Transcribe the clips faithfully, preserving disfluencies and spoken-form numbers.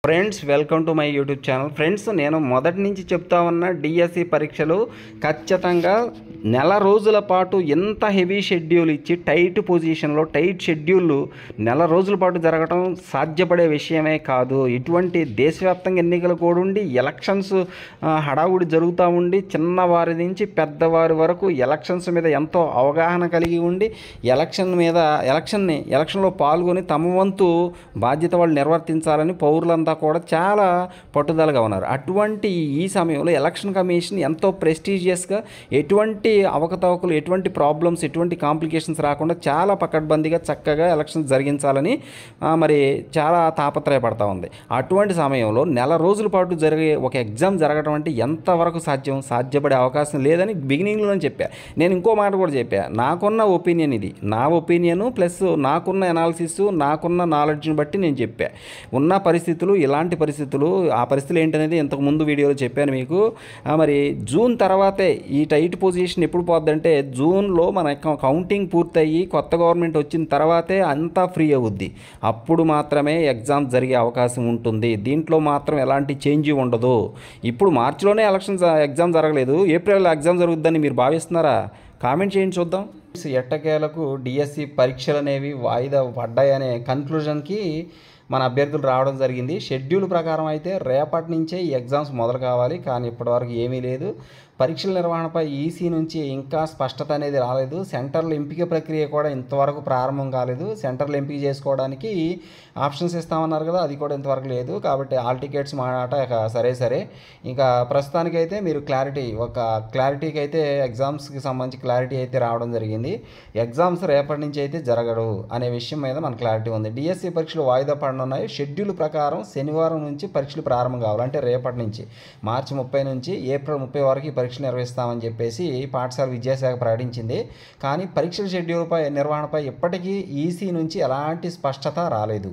Friends, welcome to my YouTube channel. Friends, నేను మొదటి నుంచి చెప్తా ఉన్న డిఎస్సి పరీక్షలు ఖచ్చితంగా నెల రోజుల పాటు ఎంత హెవీ షెడ్యూల్ ఇచ్చి టైట్ పొజిషన్లో టైట్ షెడ్యూల్ నెల రోజుల పాటు జరగడం సాధ్యపడే విషయమే కాదు. ఇటువంటి దేశవ్యాప్తంగా ఎన్నికలు కూడా ఉండి ఎలక్షన్స్ హడావుడి జరుగుతూ ఉండి చిన్నవారి నుంచి పెద్దవారి వరకు ఎలక్షన్స్ మీద ఎంతో అవగాహన కలిగి ఉండి ఎలక్షన్ మీద ఎలక్షన్ని ఎలక్షన్లో పాల్గొని తమ వంతు బాధ్యత వాళ్ళు నిర్వర్తించాలని పౌరులంతా కూడా చాలా పట్టుదలగా ఉన్నారు. అటువంటి ఈ సమయంలో ఎలక్షన్ కమిషన్ ఎంతో ప్రెస్టీజియస్గా ఎటువంటి అవకతవకలు, ఎటువంటి ప్రాబ్లమ్స్, ఎటువంటి కాంప్లికేషన్స్ రాకుండా చాలా పకడ్బందీగా చక్కగా ఎలక్షన్స్ జరిగించాలని మరి చాలా తాపత్రయపడతా ఉంది. అటువంటి సమయంలో నెల రోజుల పాటు జరిగే ఒక ఎగ్జామ్ జరగడం అంటే ఎంతవరకు సాధ్యం సాధ్యపడే అవకాశం లేదని బిగినింగ్లోనే చెప్పా. నేను ఇంకో మాట కూడా చెప్పా. నాకున్న ఒపీనియన్ ఇది, నా ఒపీనియను ప్లస్ నాకున్న అనాలిసిస్, నాకున్న నాలెడ్జ్ని బట్టి నేను చెప్పా. ఉన్న పరిస్థితులు, ఇలాంటి పరిస్థితులు, ఆ పరిస్థితులు ఏంటనేది ఇంతకు ముందు వీడియోలో చెప్పాను మీకు. మరి జూన్ తర్వాతే ఈ టైట్ పొజిషన్ ఎప్పుడు పోద్దంటే జూన్లో మన కౌంటింగ్ పూర్తయ్యి కొత్త గవర్నమెంట్ వచ్చిన తర్వాతే అంతా ఫ్రీ అవుద్ది. అప్పుడు మాత్రమే ఎగ్జామ్ జరిగే అవకాశం ఉంటుంది. దీంట్లో మాత్రం ఎలాంటి చేంజ్ ఉండదు. ఇప్పుడు మార్చిలోనే ఎలక్షన్ ఎగ్జామ్ జరగలేదు, ఏప్రిల్లో ఎగ్జామ్ జరుగుద్దని మీరు భావిస్తున్నారా? కామెంట్ చేయండి చూద్దాం. ఎట్టకేలకు డిఎస్సి పరీక్షలు అనేవి వాయిదా పడ్డాయనే కన్క్లూజన్కి మన అభ్యర్థులు రావడం జరిగింది. షెడ్యూల్ ప్రకారం అయితే రేపటి నుంచే ఈ ఎగ్జామ్స్ మొదలు కావాలి, కానీ ఇప్పటివరకు ఏమీ లేదు. పరీక్షల నిర్వహణపై ఈసీ నుంచి ఇంకా స్పష్టత అనేది రాలేదు. సెంటర్ల ఎంపిక ప్రక్రియ కూడా ఇంతవరకు ప్రారంభం కాలేదు. సెంటర్లు ఎంపిక చేసుకోవడానికి ఆప్షన్స్ ఇస్తామన్నారు కదా, అది కూడా ఇంతవరకు లేదు. కాబట్టి ఆల్ టికెట్స్ మాట ఇక సరే సరే ఇంకా ప్రస్తుతానికైతే మీరు క్లారిటీ ఒక క్లారిటీకి అయితే ఎగ్జామ్స్కి సంబంధించి క్లారిటీ అయితే రావడం జరిగింది. ఎగ్జామ్స్ రేపటి నుంచి అయితే జరగడు అనే విషయం మీద మనకు క్లారిటీ ఉంది. డిఎస్సి పరీక్షలు వాయిదా పడనున్నాయి. షెడ్యూల్ ప్రకారం శనివారం నుంచి పరీక్షలు ప్రారంభం కావాలి, అంటే రేపటి నుంచి మార్చి ముప్పై నుంచి ఏప్రిల్ ముప్పై వరకు పరీక్షలు నిర్వహిస్తామని చెప్పేసి పాఠశాల విద్యాశాఖ ప్రకటించింది. కానీ పరీక్షల షెడ్యూల్పై నిర్వహణపై ఇప్పటికీ ఈసీ నుంచి ఎలాంటి స్పష్టత రాలేదు.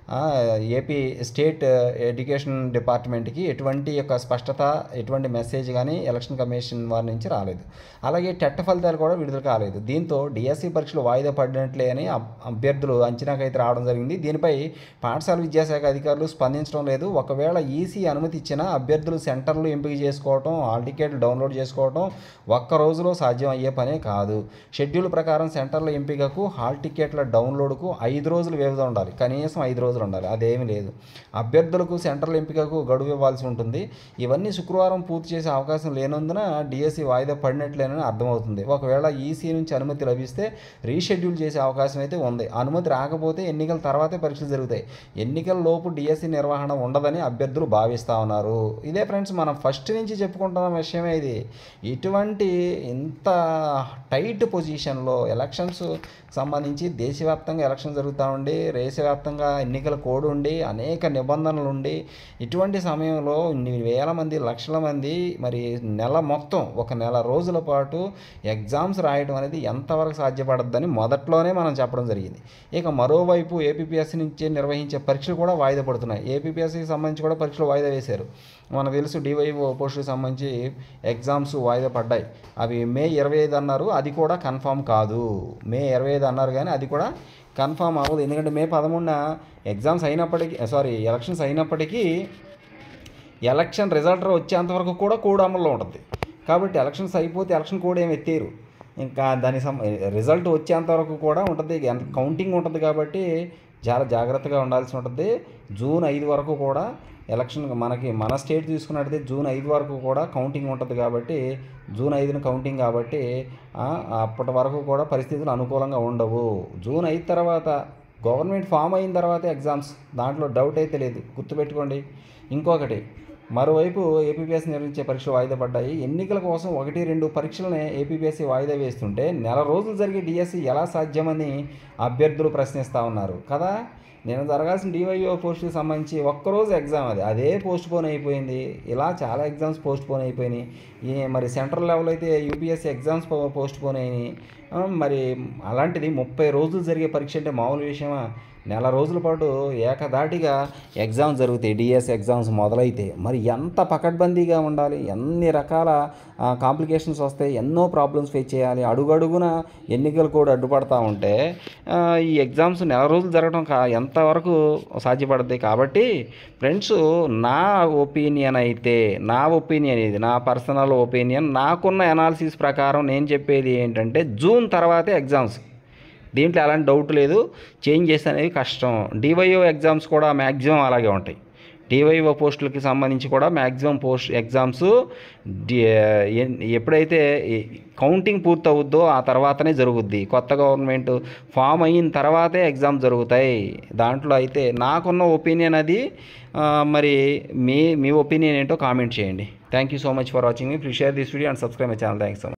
ఏపీ స్టేట్ ఎడ్యుకేషన్ డిపార్ట్మెంట్కి ఎటువంటి యొక్క స్పష్టత, ఎటువంటి మెసేజ్ కానీ ఎలక్షన్ కమిషన్ వారి నుంచి రాలేదు. అలాగే టెట్ ఫలితాలు కూడా విడుదల కాలేదు. దీంతో డిఎస్సి పరీక్షలు వాయిదా పడినట్లే అని అభ్యర్థులు అంచనాకైతే రావడం జరిగింది. దీనిపై పాఠశాల విద్యాశాఖ అధికారులు స్పందించడం లేదు. ఒకవేళ ఈసీ అనుమతి ఇచ్చినా అభ్యర్థులు సెంటర్లు ఎంపిక చేసుకోవడం, హాల్ టికెట్లు డౌన్లోడ్ చేసుకోవడం ఒక్క రోజులో సాధ్యం అయ్యే పనే కాదు. షెడ్యూల్ ప్రకారం సెంటర్ల ఎంపికకు, హాల్ టికెట్ల డౌన్లోడ్కు ఐదు రోజులు వ్యవధి ఉండాలి, కనీసం ఐదు రోజులు ఉండాలి. అదేమీ లేదు. అభ్యర్థులకు సెంట్రల్ ఎంపికకు గడువు ఇవ్వాల్సి ఉంటుంది. ఇవన్నీ శుక్రవారం పూర్తి చేసే అవకాశం లేనందున డిఎస్సి వాయిదా పడినట్లేనని అర్థమవుతుంది. ఒకవేళ ఈసీ నుంచి అనుమతి లభిస్తే రీషెడ్యూల్ చేసే అవకాశం అయితే ఉంది. అనుమతి రాకపోతే ఎన్నికల తర్వాతే పరీక్షలు జరుగుతాయి. ఎన్నికల లోపు డిఎస్సి నిర్వహణ ఉండదని అభ్యర్థులు భావిస్తూ ఉన్నారు. ఇదే ఫ్రెండ్స్, మనం ఫస్ట్ నుంచి చెప్పుకుంటున్న విషయమే ఇది. ఇటువంటి ఇంత టైట్ పొజిషన్లో ఎలక్షన్స్ సంబంధించి దేశవ్యాప్తంగా ఎలక్షన్ జరుగుతూ ఉండి, దేశవ్యాప్తంగా ఎన్నికల కోడ్ ఉండి, అనేక నిబంధనలు ఉండి, ఇటువంటి సమయంలో ఇన్ని వేల మంది, లక్షల మంది మరి నెల మొత్తం ఒక నెల రోజుల పాటు ఎగ్జామ్స్ రాయడం అనేది ఎంతవరకు సాధ్యపడద్దని మొదట్లోనే మనం చెప్పడం జరిగింది. ఇక మరోవైపు ఏపీపీఎస్సీ నుంచి నిర్వహించే పరీక్షలు కూడా వాయిదా పడుతున్నాయి. ఏపీపీఎస్సీకి సంబంధించి కూడా పరీక్షలు వాయిదా వేశారు. మనకు తెలుసు డివైఓ పోస్టులకు సంబంధించి ఎగ్జామ్స్ వాయిదా పడ్డాయి. అవి మే ఇరవై ఐదు అన్నారు, అది కూడా కన్ఫామ్ కాదు. మే ఇరవై ఐదు అన్నారు కానీ అది కూడా కన్ఫామ్ అవ్వదు. ఎందుకంటే మే పదమూడున ఎగ్జామ్స్ అయినప్పటికీ సారీ ఎలక్షన్స్ అయినప్పటికీ ఎలక్షన్ రిజల్ట్ వచ్చేంతవరకు కూడా కోడ్ అమల్లో ఉంటుంది. కాబట్టి ఎలక్షన్స్ అయిపోతే ఎలక్షన్ కోడ్ ఏమి ఎత్తేరు, ఇంకా దాని సం రిజల్ట్ వచ్చేంతవరకు కూడా ఉంటుంది, కౌంటింగ్ ఉంటుంది. కాబట్టి చాలా జాగ్రత్తగా ఉండాల్సి ఉంటుంది. జూన్ ఐదు వరకు కూడా ఎలక్షన్ మనకి మన స్టేట్ తీసుకున్నట్టయితే జూన్ ఐదు వరకు కూడా కౌంటింగ్ ఉంటుంది. కాబట్టి జూన్ ఐదున కౌంటింగ్ కాబట్టి అప్పటి వరకు కూడా పరిస్థితులు అనుకూలంగా ఉండవు. జూన్ ఐదు తర్వాత గవర్నమెంట్ ఫామ్ అయిన తర్వాత ఎగ్జామ్స్, దాంట్లో డౌట్ అయితే లేదు, గుర్తుపెట్టుకోండి. ఇంకొకటి, మరోవైపు ఏపీపీఎస్సీ నిర్వహించే పరీక్షలు వాయిదా పడ్డాయి. ఎన్నికల కోసం ఒకటి రెండు పరీక్షలనే ఏపీపీఎస్సీ వాయిదా వేస్తుంటే నెల రోజులు జరిగే డిఎస్సి ఎలా సాధ్యమని అభ్యర్థులు ప్రశ్నిస్తూ ఉన్నారు కదా. నేను జరగాల్సిన డివైఓ పోస్టుకి సంబంధించి ఒక్కరోజు ఎగ్జామ్, అది అదే పోస్ట్ పోన్ అయిపోయింది. ఇలా చాలా ఎగ్జామ్స్ పోస్ట్ పోన్ అయిపోయినాయి. మరి సెంట్రల్ లెవెల్ అయితే యూపీఎస్సీ ఎగ్జామ్స్ పోస్ట్ పోన్ అయినాయి. మరి అలాంటిది ముప్పై రోజులు జరిగే పరీక్ష అంటే మామూలు విషయమా? నెల రోజుల పాటు ఏకధాటిగా ఎగ్జామ్స్ జరుగుతాయి. డిఎస్ ఎగ్జామ్స్ మొదలైతే మరి ఎంత పకడ్బందీగా ఉండాలి, ఎన్ని రకాల కాంప్లికేషన్స్ వస్తాయి, ఎన్నో ప్రాబ్లమ్స్ ఫేస్ చేయాలి, అడుగడుగున ఎన్నికలు కూడా అడ్డుపడతా ఉంటే ఈ ఎగ్జామ్స్ నెల రోజులు జరగడం కా ఎంతవరకు సాధ్యపడుతుంది. కాబట్టి ఫ్రెండ్స్, నా ఒపీనియన్ అయితే నా ఒపీనియన్ ఇది నా పర్సనల్ ఒపీనియన్, నాకున్న అనాలిసిస్ ప్రకారం నేను చెప్పేది ఏంటంటే జూన్ తర్వాతే ఎగ్జామ్స్. దీంట్లో ఎలాంటి డౌట్ లేదు, చేంజెస్ అనేవి కష్టం. డివైఓ ఎగ్జామ్స్ కూడా మ్యాక్సిమం అలాగే ఉంటాయి. డివైఓ పోస్టులకి సంబంధించి కూడా మ్యాక్సిమం పోస్ట్ ఎగ్జామ్స్ ఎప్పుడైతే కౌంటింగ్ పూర్తవుద్దో ఆ తర్వాతనే జరుగుద్ది. కొత్త గవర్నమెంట్ ఫామ్ అయిన తర్వాతే ఎగ్జామ్స్ జరుగుతాయి. దాంట్లో అయితే నాకున్న ఒపీనియన్ అది. మరి మీ మీ ఒపీనియన్ ఏంటో కామెంట్ చేయండి. Thank you so much for watching మీ. Please share this video and subscribe my channel. Thanks so much.